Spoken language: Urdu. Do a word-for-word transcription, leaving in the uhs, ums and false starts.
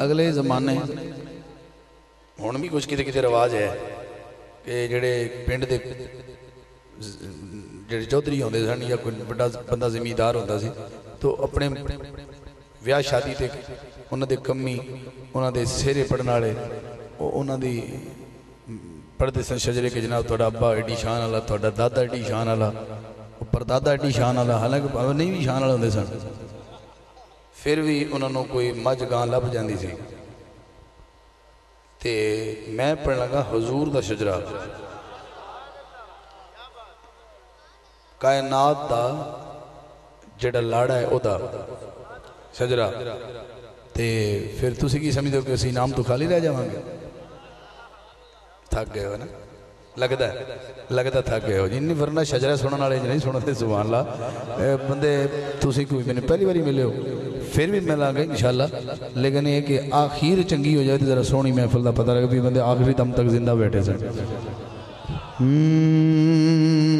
اگلے زمانے ہن بھی کچھ کتے کتے رواج ہے کہ جڑے پنڈ دے جڑے چودھری ہوندے سن یا کوئی بڑا بندہ زمیندار ہوندا سی تو اپنے ویاہ شادی تے انہاں دے کمی انہاں دے سہرے پڑھن والے انہاں دی پڑھتے سن شجرے کے جناب تھوڑا ابا ایڈی شان والا تھوڑا دادا ایڈی شان والا پردادا ایڈی شان والا حالانکہ نہیں بھی شان والا ہوندے سن پھر بھی انہوں نے کوئی مجھ گاں لب جاندی سی تے میں پڑھن لگا حضور دا شجرہ کائنات دا جڑا لاڑا ہے او دا شجرہ تے پھر تسی کی سمجھ دو کہ اسی نام تو خالی رہ جاواں گے تھک گئے ہو نا لگتا ہے لگتا تھک گئے ہو جی نہیں ورنہ شجرہ سنن والے نہیں سنتے سبحان اللہ بندے تسی کوئی میں نے پہلی باری ملے ہو پھر بھی ملا گئے انشاءاللہ لیکن یہ کہ آخیر چنگی ہو جائے تو ذرا سونی محفل دا پتہ لگا بھی بندے آخری دم تک زندہ بیٹھے سن